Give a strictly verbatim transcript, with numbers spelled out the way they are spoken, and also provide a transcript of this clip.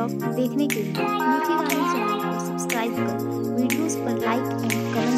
blog देखने के लिए मिठी रानी चैनल को सब्सक्राइब कर वीडियोस पर लाइक एंड कमेंट